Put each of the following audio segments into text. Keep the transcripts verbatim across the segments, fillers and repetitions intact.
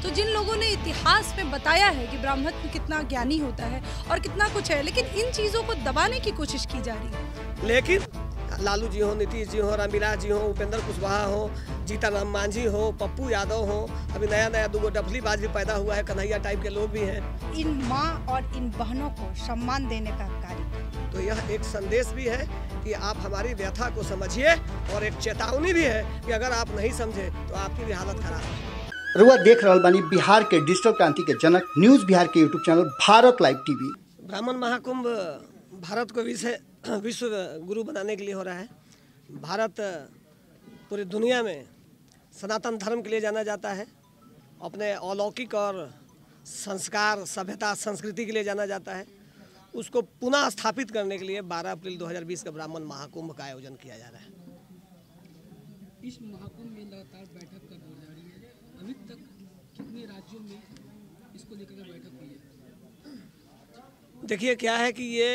तो जिन लोगों ने इतिहास में बताया है कि ब्राह्मण कितना ज्ञानी होता है और कितना कुछ है, लेकिन इन चीज़ों को दबाने की कोशिश की जा रही है। लेकिन लालू जी हो, नीतीश जी हो, रामविलास जी हो, उपेंद्र कुशवाहा हो, जीतन मांझी हो, पप्पू यादव हो, अभी नया नया दो डफलीबाज भी पैदा हुआ है, कन्हैया टाइप के लोग भी हैं। इन माँ और इन बहनों को सम्मान देने का कार्य। तो यह एक संदेश भी है कि आप हमारी व्यथा को समझिए और एक चेतावनी भी है कि अगर आप नहीं समझे तो आपकी भी हालत खराब है। रुआ देख रहल बानी बिहार के डिजिटल क्रांति के जनक न्यूज बिहार के YouTube channel Bharat live TV. ब्राह्मण महाकुंभ भारत को विश्व विश्व गुरु बनाने के लिए हो रहा है। भारत पूरी दुनिया में सनातन धर्म के लिए जाना जाता है, अपने अलौकिक और संस्कार, सभ्यता, संस्कृति के लिए जाना जाता है। उसको पुनः स्थापित करने के लिए बारह अप्रैल दो हज़ार बीस का ब्राह्मण महाकुंभ का आयोजन किया जा रहा है। इस महाकुंभ में लगातार बैठक कर जा रही है, अभी तक कितने राज्यों में इसको लेकर बैठक हुई है? देखिए क्या है कि ये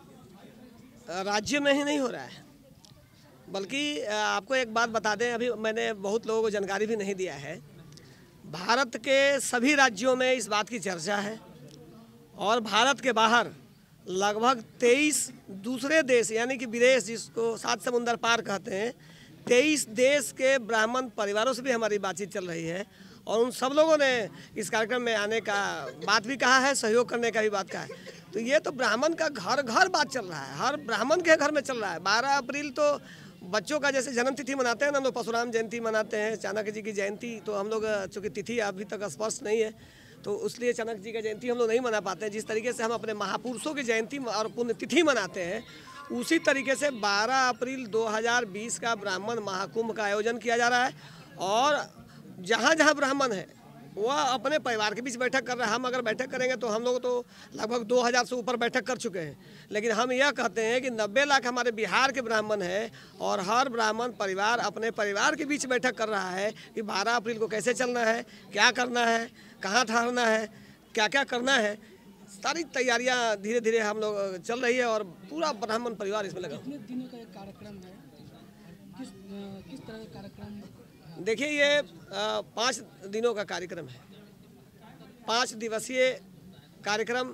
राज्य में ही नहीं हो रहा है, बल्कि आपको एक बात बता दें, अभी मैंने बहुत लोगों को जानकारी भी नहीं दिया है। भारत के सभी राज्यों में इस बात की चर्चा है और भारत के बाहर लगभग तेईस दूसरे देश यानी कि विदेश, जिसको सात समुंदर पार कहते हैं, तेईस देश के ब्राह्मण परिवारों से भी हमारी बातचीत चल रही है और उन सब लोगों ने इस कार्यक्रम में आने का बात भी कहा है, सहयोग करने का भी बात कहा है। तो ये तो ब्राह्मण का घर घर बात चल रहा है, हर ब्राह्मण के घर में चल रहा है। बारह अप्रैल तो बच्चों का जैसे जन्म तिथि मनाते हैं ना, हम लोग परशुराम जयंती मनाते हैं, चाणक्य जी की जयंती, तो हम लोग चूँकि तिथि अभी तक स्पष्ट नहीं है तो इसलिए चाणक्य जी का जयंती हम लोग नहीं मना पाते हैं। जिस तरीके से हम अपने महापुरुषों की जयंती और पुण्यतिथि मनाते हैं, उसी तरीके से बारह अप्रैल दो हज़ार बीस का ब्राह्मण महाकुंभ का आयोजन किया जा रहा है और जहाँ जहाँ ब्राह्मण है वह अपने परिवार के बीच बैठक कर रहा है। हम अगर बैठक करेंगे तो हम लोग तो लगभग दो हज़ार से ऊपर बैठक कर चुके हैं, लेकिन हम यह कहते हैं कि नब्बे लाख हमारे बिहार के ब्राह्मण हैं और हर ब्राह्मण परिवार अपने परिवार के बीच बैठक कर रहा है कि बारह अप्रैल को कैसे चलना है, क्या करना है, कहाँ ठहरना है, क्या क्या करना है। सारी तैयारियाँ धीरे धीरे हम लोग चल रही है और पूरा ब्राह्मण परिवार इसमें लगा। कितने दिनों का एक कार्यक्रम है, किस किस तरह का कार्यक्रम? देखिए ये पाँच दिनों का कार्यक्रम है, पाँच दिवसीय कार्यक्रम।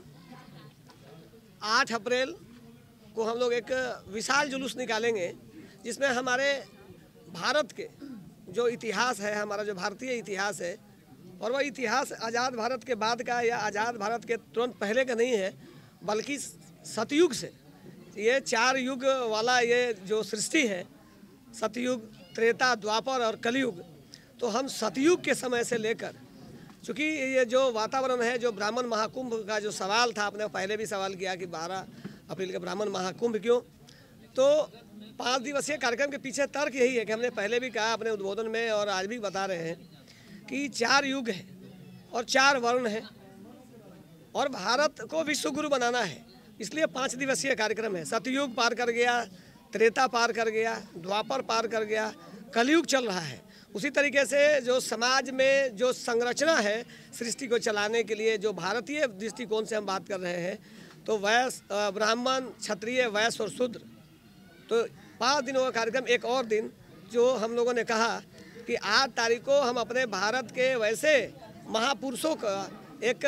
आठ अप्रैल को हम लोग एक विशाल जुलूस निकालेंगे जिसमें हमारे भारत के जो इतिहास है, हमारा जो भारतीय इतिहास है, और वह इतिहास आज़ाद भारत के बाद का या आज़ाद भारत के तुरंत पहले का नहीं है, बल्कि सतयुग से ये चार युग वाला ये जो सृष्टि है, सतयुग, त्रेता, द्वापर और कलयुग, तो हम सतयुग के समय से लेकर, चूँकि ये जो वातावरण है, जो ब्राह्मण महाकुंभ का जो सवाल था, आपने पहले भी सवाल किया कि बारह अप्रैल के ब्राह्मण महाकुंभ क्यों, तो पाँच दिवसीय कार्यक्रम के पीछे तर्क यही है कि हमने पहले भी कहा अपने उद्बोधन में और आज भी बता रहे हैं कि चार युग है और चार वर्ण है और भारत को विश्व गुरु बनाना है, इसलिए पाँच दिवसीय कार्यक्रम है। सतयुग पार कर गया, त्रेता पार कर गया, द्वापर पार कर गया, कलयुग चल रहा है। उसी तरीके से जो समाज में जो संरचना है सृष्टि को चलाने के लिए, जो भारतीय दृष्टिकोण से हम बात कर रहे हैं, तो वैश्य, ब्राह्मण, क्षत्रिय, वैश्य और शूद्र, तो पाँच दिनों का कार्यक्रम। एक और दिन जो हम लोगों ने कहा कि आठ तारीख को हम अपने भारत के वैसे महापुरुषों का एक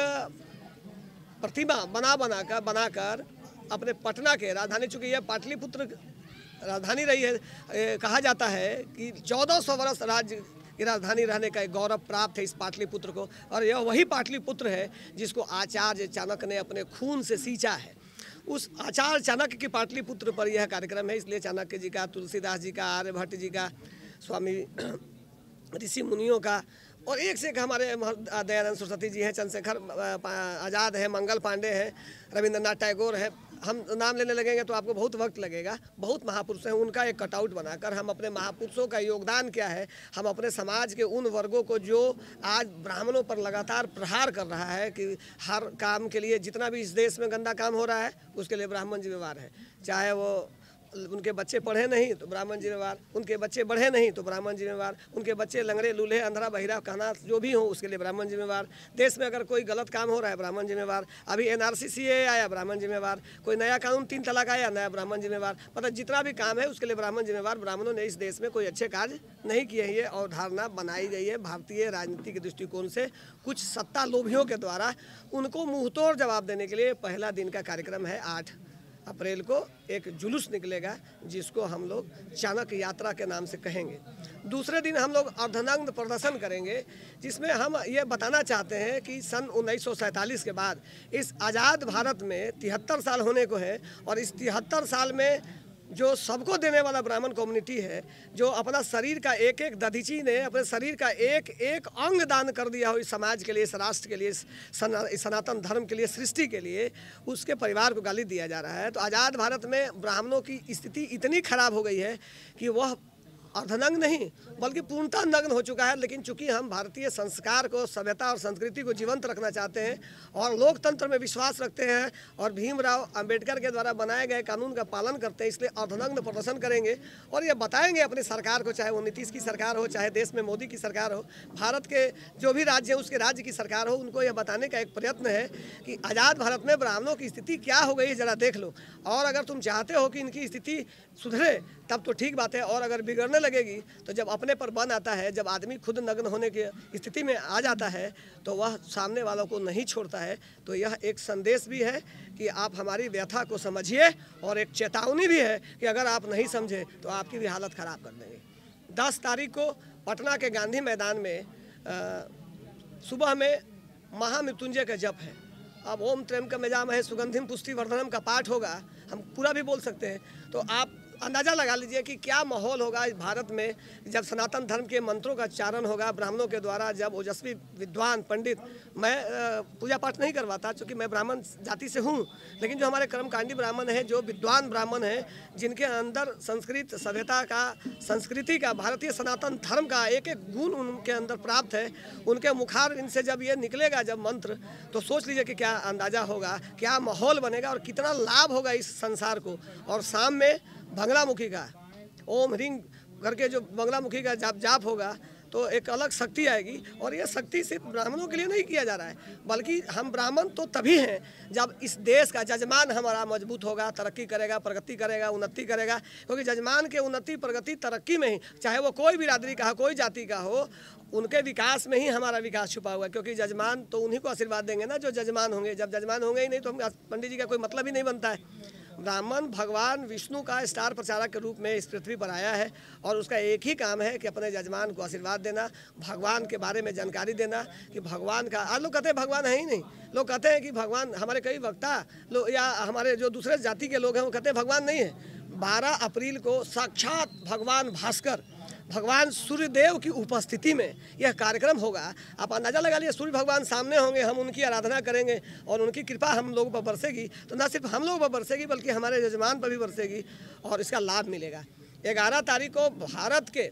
प्रतिमा बना बना कर बनाकर अपने पटना के राजधानी, चूँकि यह पाटलिपुत्र राजधानी रही है, कहा जाता है कि चौदह सौ वर्ष राज्य की राजधानी रहने का एक गौरव प्राप्त है इस पाटलिपुत्र को, और यह वही पाटलिपुत्र है जिसको आचार्य चाणक्य ने अपने खून से सींचा है। उस आचार्य चाणक्य के पाटलिपुत्र पर यह कार्यक्रम है, इसलिए चाणक्य जी का, तुलसीदास जी का, आर्यभट्ट जी का, स्वामी ऋषि मुनियों का, और एक से एक हमारे दयानंद सरस्वती जी हैं, चंद्रशेखर आज़ाद है, मंगल पांडे हैं, रविंद्रनाथ टैगोर है। हम नाम लेने लगेंगे तो आपको बहुत वक्त लगेगा। बहुत महापुरुष हैं, उनका एक कटआउट बनाकर हम अपने महापुरुषों का योगदान क्या है, हम अपने समाज के उन वर्गों को जो आज ब्राह्मणों पर लगातार प्रहार कर रहा है कि हर काम के लिए, जितना भी इस देश में गंदा काम हो रहा है उसके लिए ब्राह्मण जिम्मेवार है, चाहे वो उनके बच्चे पढ़े नहीं तो ब्राह्मण जिम्मेवार, उनके बच्चे बढ़े नहीं तो ब्राह्मण जिम्मेवार, उनके बच्चे लंगड़े लूल्हे अंधरा बहिरा कहना जो भी हो उसके लिए ब्राह्मण जिम्मेवार। देश में अगर कोई गलत काम हो रहा है ब्राह्मण जिम्मेवार। अभी एन आर सी सी ए आया ब्राह्मण जिम्मेवार, कोई नया कानून तीन तलाक आया नया ब्राह्मण जिम्मेवार। मतलब जितना भी काम है उसके लिए ब्राह्मण जिम्मेवार। ब्राह्मणों ने इस देश में कोई अच्छे कार्य नहीं किए हैं, ये अवधारणा बनाई गई है भारतीय राजनीति के दृष्टिकोण से कुछ सत्ता लोभियों के द्वारा। उनको मुंहतोड़ जवाब देने के लिए पहला दिन का कार्यक्रम है आठ अप्रैल को एक जुलूस निकलेगा जिसको हम लोग चाणक्य यात्रा के नाम से कहेंगे। दूसरे दिन हम लोग अर्धनग्न प्रदर्शन करेंगे जिसमें हम ये बताना चाहते हैं कि सन उन्नीस सौ सैंतालीस के बाद इस आज़ाद भारत में तिहत्तर साल होने को है और इस तिहत्तर साल में जो सबको देने वाला ब्राह्मण कम्युनिटी है, जो अपना शरीर का एक एक दधीची ने अपने शरीर का एक एक अंग दान कर दिया हो इस समाज के लिए, इस राष्ट्र के लिए, इस सना, सनातन धर्म के लिए, सृष्टि के लिए, उसके परिवार को गाली दिया जा रहा है। तो आज़ाद भारत में ब्राह्मणों की स्थिति इतनी खराब हो गई है कि वह अर्धनग्न नहीं बल्कि पूर्णतः नग्न हो चुका है। लेकिन चूंकि हम भारतीय संस्कार को, सभ्यता और संस्कृति को जीवंत रखना चाहते हैं और लोकतंत्र में विश्वास रखते हैं और भीमराव अंबेडकर के द्वारा बनाए गए कानून का पालन करते हैं, इसलिए अर्धनग्न प्रदर्शन करेंगे और ये बताएंगे अपनी सरकार को, चाहे वो नीतीश की सरकार हो, चाहे देश में मोदी की सरकार हो, भारत के जो भी राज्य है उसके राज्य की सरकार हो, उनको यह बताने का एक प्रयत्न है कि आज़ाद भारत में ब्राह्मणों की स्थिति क्या हो गई है, ज़रा देख लो। और अगर तुम चाहते हो कि इनकी स्थिति सुधरे तब तो ठीक बात है, और अगर बिगड़ने लगेगी तो जब अपने पर बन आता है, जब आदमी खुद नग्न होने की स्थिति में आ जाता है तो वह सामने वालों को नहीं छोड़ता है। तो यह एक संदेश भी है कि आप हमारी व्यथा को समझिए और एक चेतावनी भी है कि अगर आप नहीं समझे तो आपकी भी हालत ख़राब कर देंगे। दस तारीख को पटना के गांधी मैदान में आ, सुबह में महामृत्युंजय का जप है। अब ओम त्र्यंबकम यजामहे सुगंधिम पुष्टिवर्धनम का पाठ होगा, हम पूरा भी बोल सकते हैं। तो आप अंदाज़ा लगा लीजिए कि क्या माहौल होगा इस भारत में जब सनातन धर्म के मंत्रों का चारण होगा ब्राह्मणों के द्वारा, जब ओजस्वी विद्वान पंडित, मैं पूजा पाठ नहीं करवाता क्योंकि मैं ब्राह्मण जाति से हूँ, लेकिन जो हमारे कर्मकांडी ब्राह्मण हैं, जो विद्वान ब्राह्मण हैं, जिनके अंदर संस्कृत सभ्यता का, संस्कृति का, भारतीय सनातन धर्म का एक एक गुण उनके अंदर प्राप्त है, उनके मुखार इनसे जब ये निकलेगा जब मंत्र, तो सोच लीजिए कि क्या अंदाज़ा होगा, क्या माहौल बनेगा और कितना लाभ होगा इस संसार को। और शाम में बंगलामुखी का ओम ह्रीं करके जो बंगलामुखी का जाप जाप होगा तो एक अलग शक्ति आएगी। और ये शक्ति सिर्फ ब्राह्मणों के लिए नहीं किया जा रहा है, बल्कि हम ब्राह्मण तो तभी हैं जब इस देश का जजमान हमारा मजबूत होगा, तरक्की करेगा, प्रगति करेगा, उन्नति करेगा। क्योंकि जजमान के उन्नति, प्रगति, तरक्की में ही, चाहे वो कोई बिरादरी का हो, कोई जाति का हो, उनके विकास में ही हमारा विकास छुपा हुआ है। क्योंकि जजमान तो उन्हीं को आशीर्वाद देंगे ना जो जजमान होंगे। जब जजमान होंगे ही नहीं तो हम पंडित जी का कोई मतलब ही नहीं बनता है। ब्राह्मण भगवान विष्णु का स्टार प्रचारक के रूप में इस पृथ्वी पर आया है और उसका एक ही काम है कि अपने जजमान को आशीर्वाद देना, भगवान के बारे में जानकारी देना कि भगवान का, आज लोग कहते हैं भगवान है ही नहीं, लोग कहते हैं कि भगवान, हमारे कई वक्ता लोग या हमारे जो दूसरे जाति के लोग हैं वो कहते हैं भगवान नहीं है। बारह अप्रैल को साक्षात भगवान भास्कर, भगवान सूर्यदेव की उपस्थिति में यह कार्यक्रम होगा। आप अंदाज़ा लगा लिए, सूर्य भगवान सामने होंगे, हम उनकी आराधना करेंगे और उनकी कृपा हम लोगों पर बरसेगी। तो न सिर्फ हम लोगों पर बरसेगी बल्कि हमारे यजमान पर भी बरसेगी और इसका लाभ मिलेगा। ग्यारह तारीख को भारत के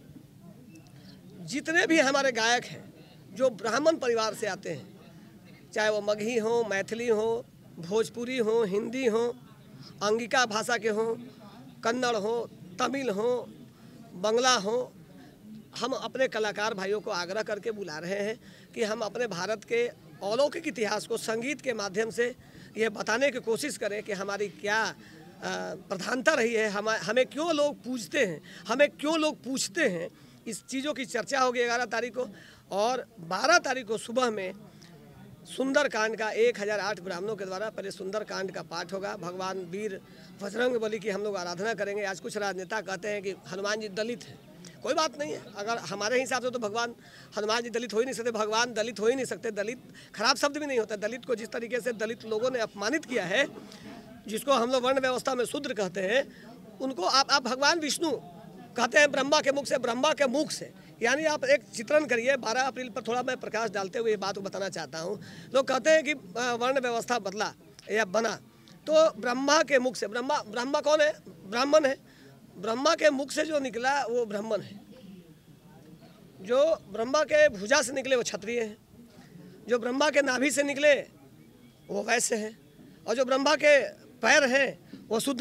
जितने भी हमारे गायक हैं जो ब्राह्मण परिवार से आते हैं, चाहे वो मगही हो, मैथिली हो, भोजपुरी हो, हिंदी हो, अंगिका भाषा के हों, कन्नड़ हो, तमिल हो, बंगला हो, हम अपने कलाकार भाइयों को आग्रह करके बुला रहे हैं कि हम अपने भारत के अलौकिक इतिहास को संगीत के माध्यम से ये बताने की कोशिश करें कि हमारी क्या प्रधानता रही है, हम हमें क्यों लोग पूजते हैं, हमें क्यों लोग पूछते हैं। इस चीज़ों की चर्चा होगी ग्यारह तारीख को। और बारह तारीख को सुबह में सुंदर कांड का एक हज़ार आठ ब्राह्मणों के द्वारा पहले सुंदर कांड का पाठ होगा। भगवान वीर बजरंग बली की हम लोग आराधना करेंगे। आज कुछ राजनेता कहते हैं कि हनुमान जी दलित हैं, कोई बात नहीं है। अगर हमारे हिसाब से तो भगवान हनुमान जी दलित हो ही नहीं सकते, भगवान दलित हो ही नहीं सकते। दलित खराब शब्द भी नहीं होता। दलित को जिस तरीके से दलित लोगों ने अपमानित किया है, जिसको हम लोग वर्ण व्यवस्था में शूद्र कहते हैं, उनको आप आप भगवान विष्णु कहते हैं ब्रह्मा के मुख से, ब्रह्मा के मुख से। यानी आप एक चित्रण करिए। बारह अप्रैल पर थोड़ा मैं प्रकाश डालते हुए ये बात को बताना चाहता हूँ। लोग कहते हैं कि वर्ण व्यवस्था बदला या बना, तो ब्रह्मा के मुख से, ब्रह्मा ब्रह्मा कौन है? ब्राह्मण है। ब्रह्मा के मुख से जो निकला वो ब्राह्मण है। जो ब्रह्मा के भुजा से निकले वो क्षत्रिय हैं, जो ब्रह्मा के नाभि से निकले वो वैश्य हैं, और जो ब्रह्मा के पैर हैं वो शूद्र हैं।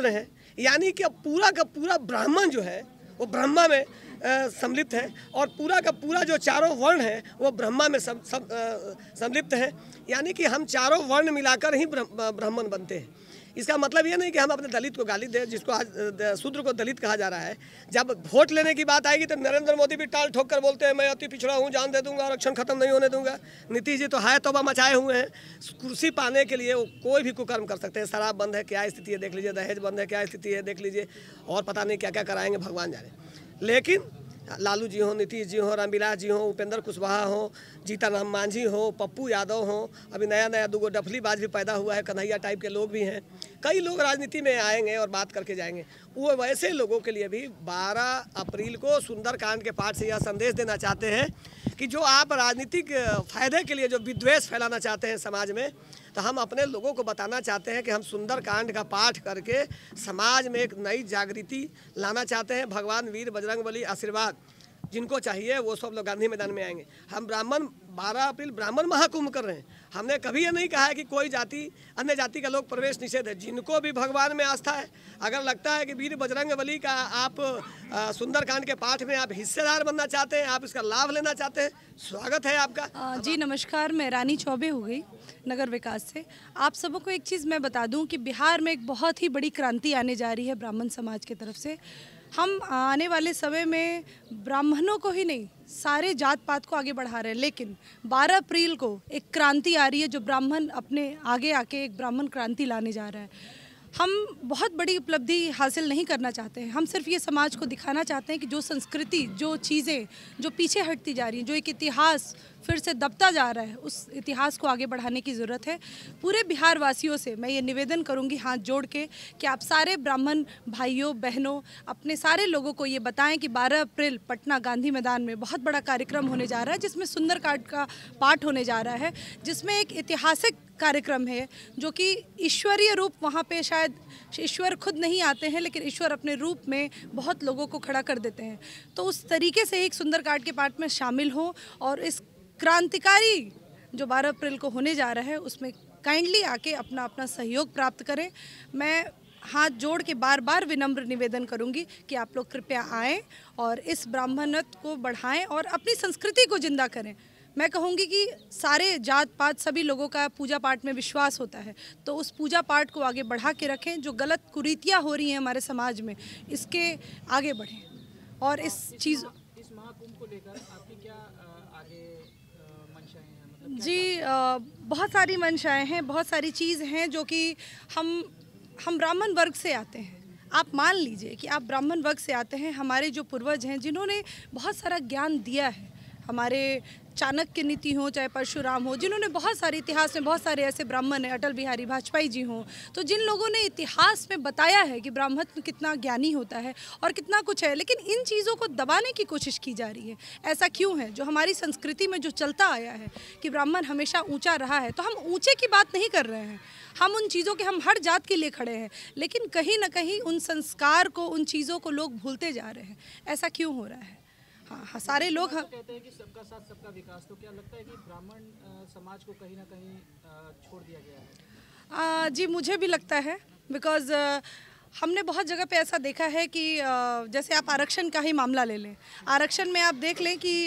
यानी कि पूरा का पूरा ब्राह्मण जो है वो ब्रह्मा में सम्मिलित है और पूरा का पूरा जो चारों वर्ण है वो ब्रह्मा में सब सब सम्मिलित है। यानी कि हम चारों वर्ण मिलाकर ही ब्राह्मण बनते हैं। इसका मतलब ये नहीं कि हम अपने दलित को गाली दें, जिसको आज शूद्र को दलित कहा जा रहा है। जब वोट लेने की बात आएगी तो नरेंद्र मोदी भी टाल ठोक कर बोलते हैं मैं अति पिछड़ा हूँ, जान दे दूंगा, आरक्षण खत्म नहीं होने दूंगा। नीतीश जी तो हाय तौबा मचाए हुए हैं। कुर्सी पाने के लिए वो कोई भी कुकर्म कर सकते हैं। शराब बंद है, क्या स्थिति है देख लीजिए, दहेज बंद है, क्या स्थिति है देख लीजिए, और पता नहीं क्या क्या कराएंगे भगवान जाने। लेकिन लालू जी हो, नीतीश जी हो, रामविलास जी हो, उपेंद्र कुशवाहा हो, जीतन राम मांझी हो, पप्पू यादव हो, अभी नया नया दुगो डफलीबाज भी पैदा हुआ है, कन्हैया टाइप के लोग भी हैं। कई लोग राजनीति में आएंगे और बात करके जाएंगे। वो वैसे लोगों के लिए भी बारह अप्रैल को सुंदरकांड के पाठ से यह संदेश देना चाहते हैं कि जो आप राजनीतिक फायदे के लिए जो विद्वेष फैलाना चाहते हैं समाज में, तो हम अपने लोगों को बताना चाहते हैं कि हम सुंदरकांड का पाठ करके समाज में एक नई जागृति लाना चाहते हैं। भगवान वीर बजरंगबली आशीर्वाद जिनको चाहिए वो सब लोग गांधी मैदान में आएंगे। हम ब्राह्मण बारह अप्रैल ब्राह्मण महाकुंभ कर रहे हैं। हमने कभी ये नहीं कहा है कि कोई जाति अन्य जाति का लोग प्रवेश निषेध है। जिनको भी भगवान में आस्था है, अगर लगता है कि वीर बजरंगबली का आप सुंदरकांड के पाठ में आप हिस्सेदार बनना चाहते हैं, आप इसका लाभ लेना चाहते हैं, स्वागत है आपका। आ, जी नमस्कार, मैं रानी चौबे हो गई नगर विकास से। आप सबों को एक चीज़ मैं बता दूं कि बिहार में एक बहुत ही बड़ी क्रांति आने जा रही है ब्राह्मण समाज की तरफ से। हम आने वाले समय में ब्राह्मणों को ही नहीं, सारे जात पात को आगे बढ़ा रहे हैं। लेकिन बारह अप्रैल को एक क्रांति आ रही है जो ब्राह्मण अपने आगे आके एक ब्राह्मण क्रांति लाने जा रहा है। हम बहुत बड़ी उपलब्धि हासिल नहीं करना चाहते हैं। हम सिर्फ ये समाज को दिखाना चाहते हैं कि जो संस्कृति, जो चीज़ें जो पीछे हटती जा रही हैं, जो एक इतिहास फिर से दबता जा रहा है, उस इतिहास को आगे बढ़ाने की ज़रूरत है। पूरे बिहार वासियों से मैं ये निवेदन करूंगी हाथ जोड़ के कि आप सारे ब्राह्मण भाइयों बहनों अपने सारे लोगों को ये बताएं कि बारह अप्रैल पटना गांधी मैदान में बहुत बड़ा कार्यक्रम होने जा रहा है, जिसमें सुंदरकांड का पाठ होने जा रहा है, जिसमें एक ऐतिहासिक कार्यक्रम है जो कि ईश्वरीय रूप, वहाँ पे शायद ईश्वर खुद नहीं आते हैं लेकिन ईश्वर अपने रूप में बहुत लोगों को खड़ा कर देते हैं। तो उस तरीके से एक सुंदरकांड के पाठ में शामिल हो और इस क्रांतिकारी जो बारह अप्रैल को होने जा रहा है उसमें काइंडली आके अपना अपना सहयोग प्राप्त करें। मैं हाथ जोड़ के बार बार विनम्र निवेदन करूंगी कि आप लोग कृपया आएँ और इस ब्राह्मणत्व को बढ़ाएं और अपनी संस्कृति को जिंदा करें। मैं कहूँगी कि सारे जात पात सभी लोगों का पूजा पाठ में विश्वास होता है, तो उस पूजा पाठ को आगे बढ़ा के रखें। जो गलत कुरीतियाँ हो रही हैं हमारे समाज में, इसके आगे बढ़ें और इस चीज़ इस महाकुंभ को लेकर आपकी क्या आगे मंशाएं हैं? मतलब जी आ, बहुत सारी मंशाएं हैं, बहुत सारी चीज़ हैं जो कि हम हम ब्राह्मण वर्ग से आते हैं। आप मान लीजिए कि आप ब्राह्मण वर्ग से आते हैं। हमारे जो पूर्वज हैं जिन्होंने बहुत सारा ज्ञान दिया है, हमारे चाणक्य नीति हो चाहे परशुराम हो, जिन्होंने बहुत सारे इतिहास में बहुत सारे ऐसे ब्राह्मण हैं, अटल बिहारी वाजपेयी जी हों, तो जिन लोगों ने इतिहास में बताया है कि ब्राह्मण कितना ज्ञानी होता है और कितना कुछ है, लेकिन इन चीज़ों को दबाने की कोशिश की जा रही है। ऐसा क्यों है? जो हमारी संस्कृति में जो चलता आया है कि ब्राह्मण हमेशा ऊँचा रहा है, तो हम ऊँचे की बात नहीं कर रहे हैं। हम उन चीज़ों के, हम हर जात के लिए खड़े हैं, लेकिन कहीं ना कहीं उन संस्कार को, उन चीज़ों को लोग भूलते जा रहे हैं। ऐसा क्यों हो रहा है? हाँ हाँ सारे लोग हम कहते हैं कि सबका साथ सबका विकास, तो क्या लगता है कि ब्राह्मण समाज को कहीं ना कहीं छोड़ दिया गया है? आ, जी मुझे भी लगता है, बिकॉज़ हमने बहुत जगह पे ऐसा देखा है कि जैसे आप आरक्षण का ही मामला ले लें। आरक्षण में आप देख लें कि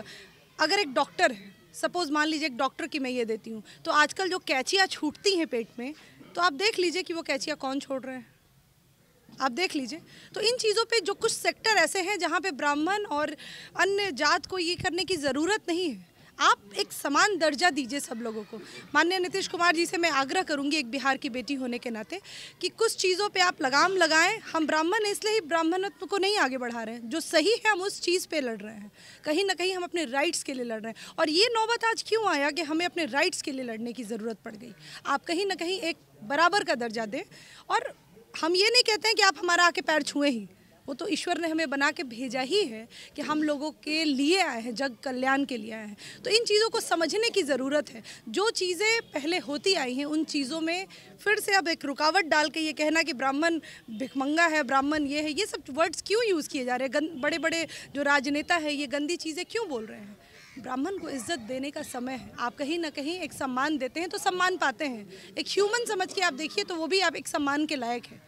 अगर एक डॉक्टर है, सपोज़ मान लीजिए एक डॉक्टर की मैं ये देती हूँ, तो आजकल जो कैंचियाँ छूटती हैं पेट में, तो आप देख लीजिए कि वो कैंचियाँ कौन छोड़ रहे हैं, आप देख लीजिए। तो इन चीज़ों पे जो कुछ सेक्टर ऐसे हैं जहाँ पे ब्राह्मण और अन्य जात को ये करने की ज़रूरत नहीं है। आप एक समान दर्जा दीजिए सब लोगों को। माननीय नीतीश कुमार जी से मैं आग्रह करूंगी एक बिहार की बेटी होने के नाते कि कुछ चीज़ों पे आप लगाम लगाएं। हम ब्राह्मण इसलिए ही ब्राह्मणत्व को नहीं आगे बढ़ा रहे हैं, जो सही है हम उस चीज़ पे लड़ रहे हैं। कहीं ना कहीं हम अपने राइट्स के लिए लड़ रहे हैं और ये नौबत आज क्यों आया कि हमें अपने राइट्स के लिए लड़ने की ज़रूरत पड़ गई। आप कहीं ना कहीं एक बराबर का दर्जा दें। और हम ये नहीं कहते हैं कि आप हमारा आके पैर छुए ही, वो तो ईश्वर ने हमें बना के भेजा ही है कि हम लोगों के लिए आए हैं, जग कल्याण के लिए आए हैं। तो इन चीज़ों को समझने की ज़रूरत है। जो चीज़ें पहले होती आई हैं उन चीज़ों में फिर से अब एक रुकावट डाल के ये कहना कि ब्राह्मण भिखमंगा है, ब्राह्मण ये है, ये सब वर्ड्स क्यों यूज़ किए जा रहे हैं? बड़े बड़े जो राजनेता है ये गंदी चीज़ें क्यों बोल रहे हैं? ब्राह्मण को इज्जत देने का समय है। आप कहीं ना कहीं एक सम्मान देते हैं तो सम्मान पाते हैं। एक ह्यूमन समझ के आप देखिए तो वो भी आप एक सम्मान के लायक है।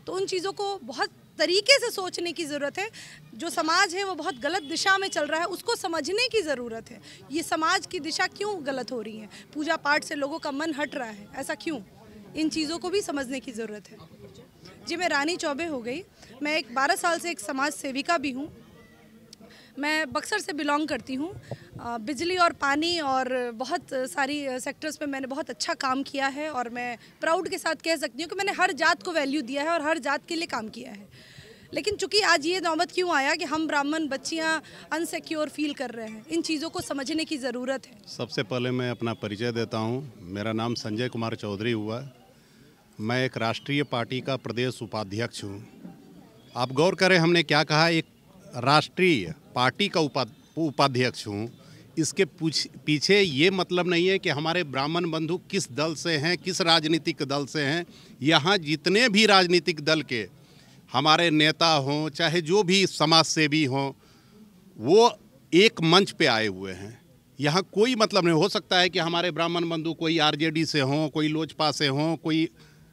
तो उन चीज़ों को बहुत तरीके से सोचने की ज़रूरत है। जो समाज है वो बहुत गलत दिशा में चल रहा है, उसको समझने की ज़रूरत है। ये समाज की दिशा क्यों गलत हो रही है, पूजा पाठ से लोगों का मन हट रहा है, ऐसा क्यों, इन चीज़ों को भी समझने की ज़रूरत है। जी, मैं रानी चौबे हो गई। मैं एक बारह साल से एक समाज सेविका भी हूँ। मैं बक्सर से बिलोंग करती हूँ। बिजली और पानी और बहुत सारी सेक्टर्स पे मैंने बहुत अच्छा काम किया है और मैं प्राउड के साथ कह सकती हूँ कि मैंने हर जात को वैल्यू दिया है और हर जात के लिए काम किया है। लेकिन चूंकि आज ये नौबत क्यों आया कि हम ब्राह्मण बच्चियाँ अनसिक्योर फील कर रहे हैं, इन चीज़ों को समझने की ज़रूरत है। सबसे पहले मैं अपना परिचय देता हूँ। मेरा नाम संजय कुमार चौधरी हुआ। मैं एक राष्ट्रीय पार्टी का प्रदेश उपाध्यक्ष हूँ। आप गौर करें हमने क्या कहा, एक राष्ट्रीय पार्टी का उपा उपाध्यक्ष हूँ। इसके पीछे ये मतलब नहीं है कि हमारे ब्राह्मण बंधु किस दल से हैं, किस राजनीतिक दल से हैं। यहाँ जितने भी राजनीतिक दल के हमारे नेता हों, चाहे जो भी समाज सेवी हों, वो एक मंच पे आए हुए हैं। यहाँ कोई मतलब नहीं। हो सकता है कि हमारे ब्राह्मण बंधु कोई आरजेडी से हों, कोई लोजपा से हों, कोई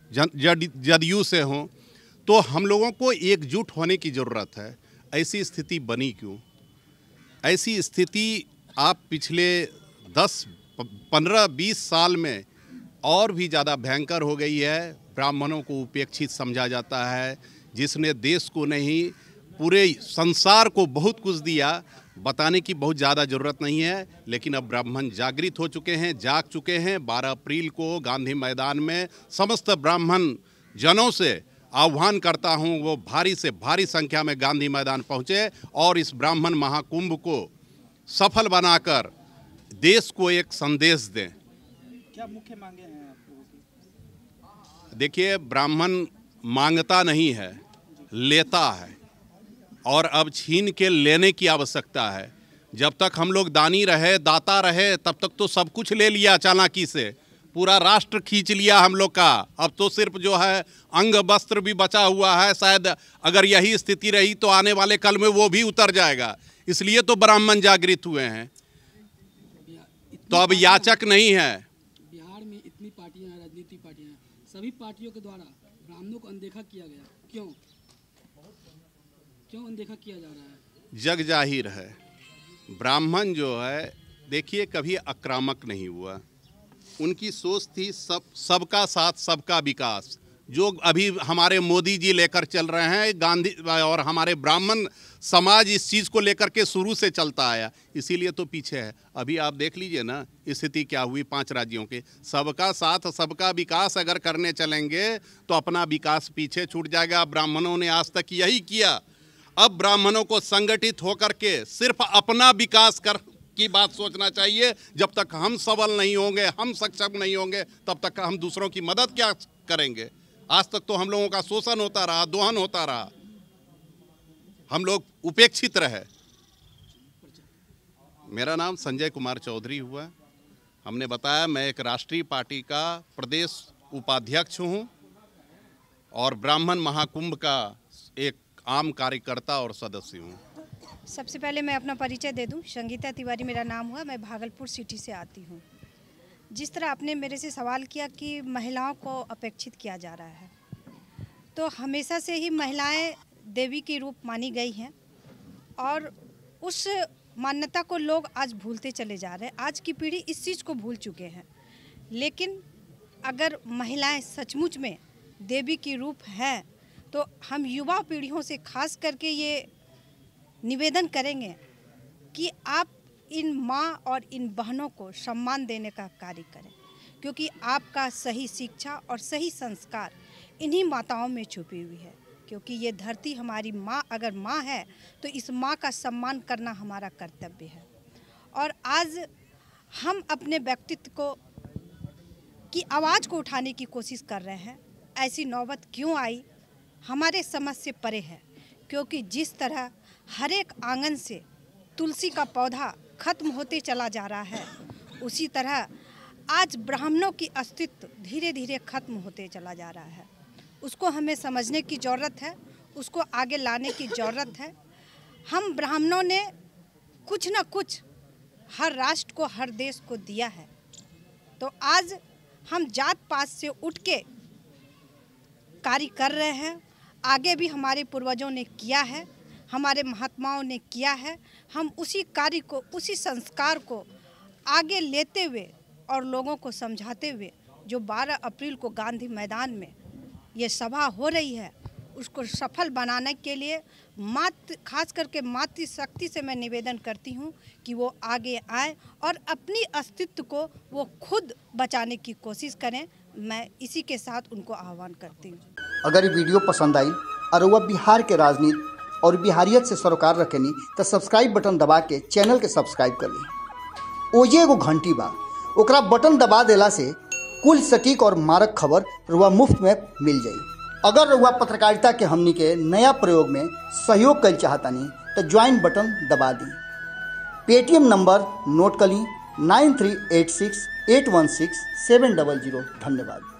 जदयू से हों, तो हम लोगों को एकजुट होने की ज़रूरत है। ऐसी स्थिति बनी क्यों? ऐसी स्थिति आप पिछले दस पंद्रह बीस साल में और भी ज़्यादा भयंकर हो गई है। ब्राह्मणों को उपेक्षित समझा जाता है, जिसने देश को नहीं पूरे संसार को बहुत कुछ दिया। बताने की बहुत ज़्यादा ज़रूरत नहीं है, लेकिन अब ब्राह्मण जागृत हो चुके हैं, जाग चुके हैं। बारह अप्रैल को गांधी मैदान में समस्त ब्राह्मण जनों से आह्वान करता हूं, वो भारी से भारी संख्या में गांधी मैदान पहुंचे और इस ब्राह्मण महाकुंभ को सफल बनाकर देश को एक संदेश दें। क्या मुख्य मांगे हैं आप लोगों की? देखिए, ब्राह्मण मांगता नहीं है, लेता है, और अब छीन के लेने की आवश्यकता है। जब तक हम लोग दानी रहे, दाता रहे, तब तक तो सब कुछ ले लिया चालाकी से, पूरा राष्ट्र खींच लिया हम लोग का। अब तो सिर्फ जो है अंग वस्त्र भी बचा हुआ है। शायद अगर यही स्थिति रही तो आने वाले कल में वो भी उतर जाएगा। इसलिए तो ब्राह्मण जागृत हुए हैं, तो अब याचक नहीं है। बिहार में इतनी पार्टियां हैं, राजनीतिक पार्टियां हैं, सभी पार्टियों के द्वारा ब्राह्मणों को अनदेखा किया गया। क्यों क्यों अनदेखा किया जा रहा है? जग जाहिर है, ब्राह्मण जो है, देखिए, कभी आक्रामक नहीं हुआ। उनकी सोच थी सब सबका साथ सबका विकास, जो अभी हमारे मोदी जी लेकर चल रहे हैं। गांधी और हमारे ब्राह्मण समाज इस चीज़ को लेकर के शुरू से चलता आया, इसीलिए तो पीछे है। अभी आप देख लीजिए ना स्थिति क्या हुई पांच राज्यों के। सबका साथ सबका विकास अगर करने चलेंगे तो अपना विकास पीछे छूट जाएगा। ब्राह्मणों ने आज तक यही किया। अब ब्राह्मणों को संगठित होकर के सिर्फ अपना विकास कर की बात सोचना चाहिए। जब तक हम सबल नहीं होंगे, हम सक्षम नहीं होंगे, तब तक हम दूसरों की मदद क्या करेंगे? आज तक तो हम लोगों का शोषण होता रहा, दोहन होता रहा, हम लोग उपेक्षित रहे। मेरा नाम संजय कुमार चौधरी हुआ। हमने बताया मैं एक राष्ट्रीय पार्टी का प्रदेश उपाध्यक्ष हूँ और ब्राह्मण महाकुंभ का एक आम कार्यकर्ता और सदस्य हूँ। सबसे पहले मैं अपना परिचय दे दूं। संगीता तिवारी मेरा नाम हुआ। मैं भागलपुर सिटी से आती हूं। जिस तरह आपने मेरे से सवाल किया कि महिलाओं को अपेक्षित किया जा रहा है, तो हमेशा से ही महिलाएं देवी के रूप मानी गई हैं और उस मान्यता को लोग आज भूलते चले जा रहे हैं। आज की पीढ़ी इस चीज़ को भूल चुके हैं। लेकिन अगर महिलाएं सचमुच में देवी की रूप हैं, तो हम युवा पीढ़ियों से खास करके ये निवेदन करेंगे कि आप इन माँ और इन बहनों को सम्मान देने का कार्य करें, क्योंकि आपका सही शिक्षा और सही संस्कार इन्हीं माताओं में छुपी हुई है। क्योंकि ये धरती हमारी माँ अगर माँ है तो इस माँ का सम्मान करना हमारा कर्तव्य है। और आज हम अपने व्यक्तित्व को की आवाज़ को उठाने की कोशिश कर रहे हैं। ऐसी नौबत क्यों आई, हमारे समझ से परे है। क्योंकि जिस तरह हर एक आंगन से तुलसी का पौधा खत्म होते चला जा रहा है, उसी तरह आज ब्राह्मणों की अस्तित्व धीरे धीरे खत्म होते चला जा रहा है। उसको हमें समझने की ज़रूरत है, उसको आगे लाने की ज़रूरत है। हम ब्राह्मणों ने कुछ न कुछ हर राष्ट्र को, हर देश को दिया है। तो आज हम जात पात से उठ के कार्य कर रहे हैं। आगे भी हमारे पूर्वजों ने किया है, हमारे महात्माओं ने किया है। हम उसी कार्य को, उसी संस्कार को आगे लेते हुए और लोगों को समझाते हुए जो बारह अप्रैल को गांधी मैदान में ये सभा हो रही है, उसको सफल बनाने के लिए मातृ खास करके मातृशक्ति से मैं निवेदन करती हूँ कि वो आगे आए और अपनी अस्तित्व को वो खुद बचाने की कोशिश करें। मैं इसी के साथ उनको आह्वान करती हूँ। अगर ये वीडियो पसंद आई और वह बिहार के राजनीति और बिहारियत से सरोकार रखेनी तो सब्सक्राइब बटन दबा के चैनल के सब्सक्राइब कर ली। ओजे एगो घंटी बा, ओकरा बटन दबा देला से कुल सटीक और मारक खबर रुआ मुफ्त में मिल जाई। अगर रुआ पत्रकारिता के हमनी के नया प्रयोग में सहयोग कर चाहतानी तो ज्वाइन बटन दबा दी। पेटीएम नंबर नोट कर ली nine three eight six eight one six seven double zero. धन्यवाद।